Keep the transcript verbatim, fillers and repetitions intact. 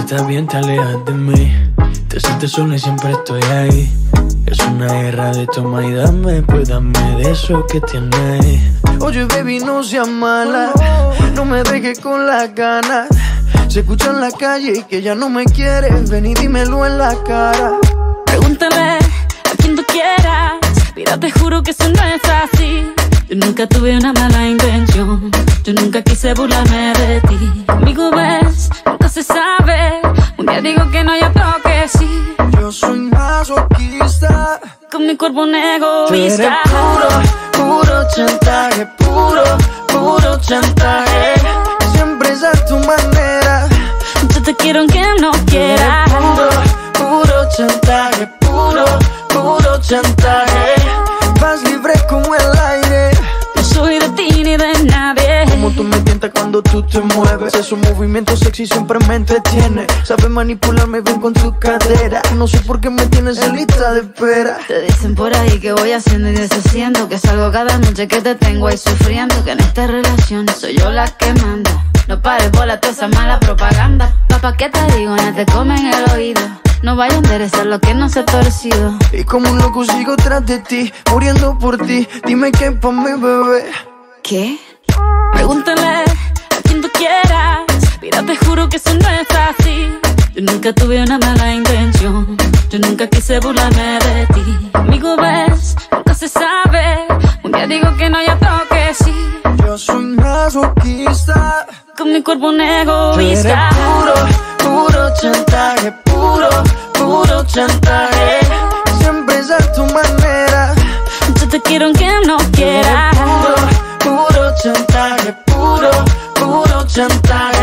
estás bien te alejas de mí. Te sientes sola y siempre estoy ahí. Es una guerra de toma y dame, pues dame de eso que tienes. Oye baby, no seas mala, no me dejes con las ganas. Se escucha en la calle que ya no me quieres, ven y dímelo en la cara. Pregúntale a quien tú quieras, mira te juro que eso no es así. Yo nunca tuve una mala intención, yo nunca quise burlarme de ti. Conmigo ves, nunca se sabe, un día digo que no y otro que sí. Yo soy masoquista, con mi cuerpo un egoísta. Tú eres puro, puro chantaje, puro, puro chantaje. Siempre es a tu manera, yo te quiero aunque no quieras. Puro, puro chantaje, puro, puro chantaje. Vas libre como el aire, no soy de ti ni de nadie. Como tú me tientas cuando tú te mueves, esos movimientos sexy siempre me entretiene. Sabes manipularme bien con tu cadera, no sé por qué me tienes en lista de espera. Te dicen por ahí que voy haciendo y deshaciendo, que salgo cada noche que te tengo ahí sufriendo, que en esta relación soy yo la que manda. No pares bola toda esa mala propaganda. Papá, ¿qué te digo? No te comen el oído, no vaya a enderezar lo que no se ha torcido. Y como un loco sigo tras de ti, muriendo por ti, dime qué pa' mi bebé. ¿Qué? Pregúntale a quien tú quieras, mira te juro que eso no es así. Yo nunca tuve una mala intención, yo nunca quise burlarme de ti. Conmigo ves, nunca se sabe, un día digo que no y otro que sí. Yo soy masoquista, con mi cuerpo un egoísta. Puro, puro chantaje, puro, puro chantaje. Siempre es a tu manera, yo te quiero aunque no quieras. Puro, puro chantaje, puro, puro chantaje.